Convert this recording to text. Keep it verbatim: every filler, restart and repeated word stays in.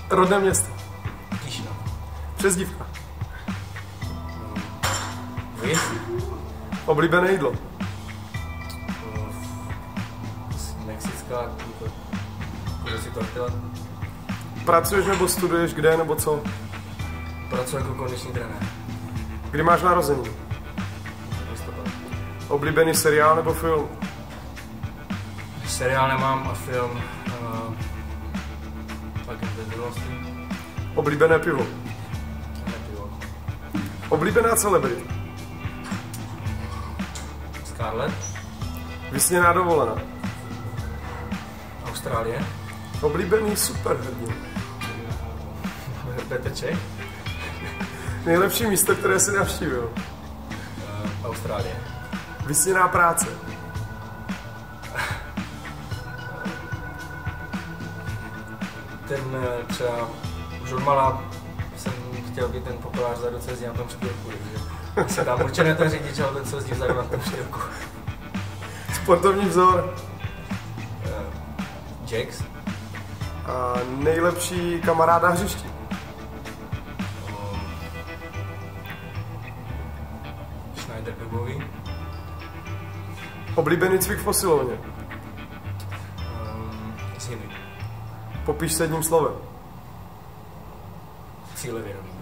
Rodné město. Tišina. Přezdívka. Vy? Oblíbené jídlo. Mexická, jako, jako si tortila. Pracuješ nebo studuješ, kde nebo co? Pracuji jako kondiční trenér. Kdy máš narozeniny? Listopad. Oblíbený seriál nebo film? Seriál nemám a film. Uh, tak je to minulosti. Oblíbené pivo. Nepivo. Oblíbená celebrita. Scarlett. Vysněná dovolená. Austrálie. Oblíbený superhrdina. Petr Čech. Nejlepší místo, které jsi navštívil. Uh, Austrálie. Vysněná práce. Ten třeba už od malá jsem chtěl být ten populář vzadu, co jezdí na tom štěrku, takže se tam určitě ne ten řidič, ale ten, co jezdí vzadu na tom štěrku. Sportovní vzor. Uh, Jax. A nejlepší kamarád na hřišti. Um, Schneider Dubový. Oblíbený cvik v posilovně. Um, Zimy. Popiš se jedním slovem. Cílevědomí.